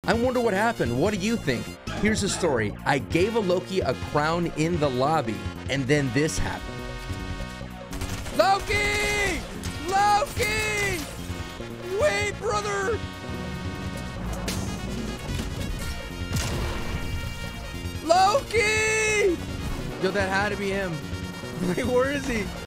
I wonder what happened. What do you think? Here's the story. I gave a Loki a crown in the lobby, and then this happened. Loki! Loki! Wait, brother! Loki! Yo, that had to be him. Like, where is he?